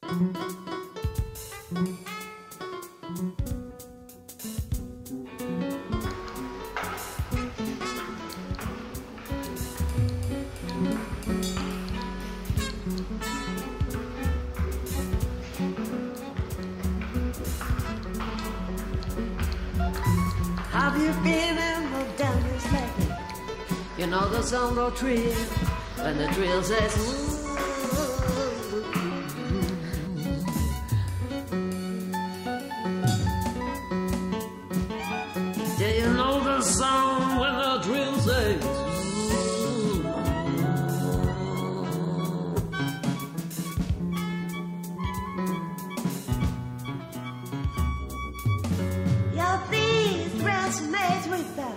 Have you been in the dance lately? You know the song or trill, when the drill says do you know the sound when the drill says your beat resonates with that.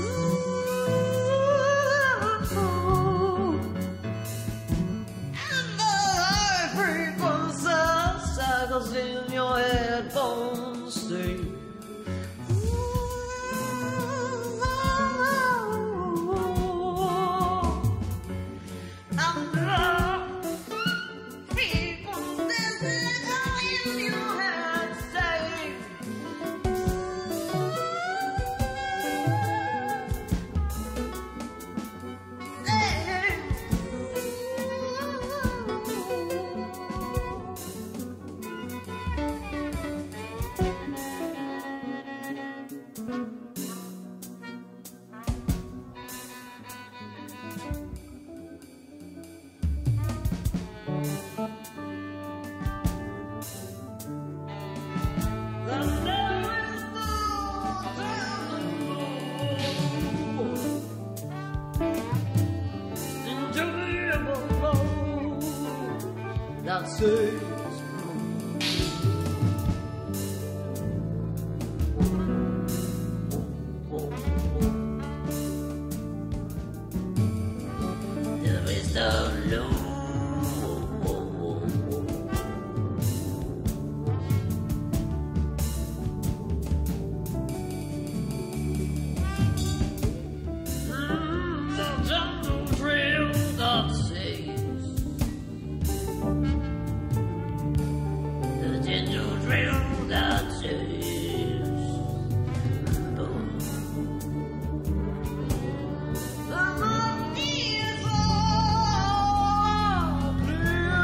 And the high frequency circles in your headphones stay. And the frequency in your head stay. That says there is no law. The jungle trail that says the jungle trail that says boom. The moon is all clear.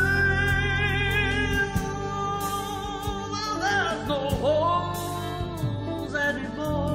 There's no holes anymore.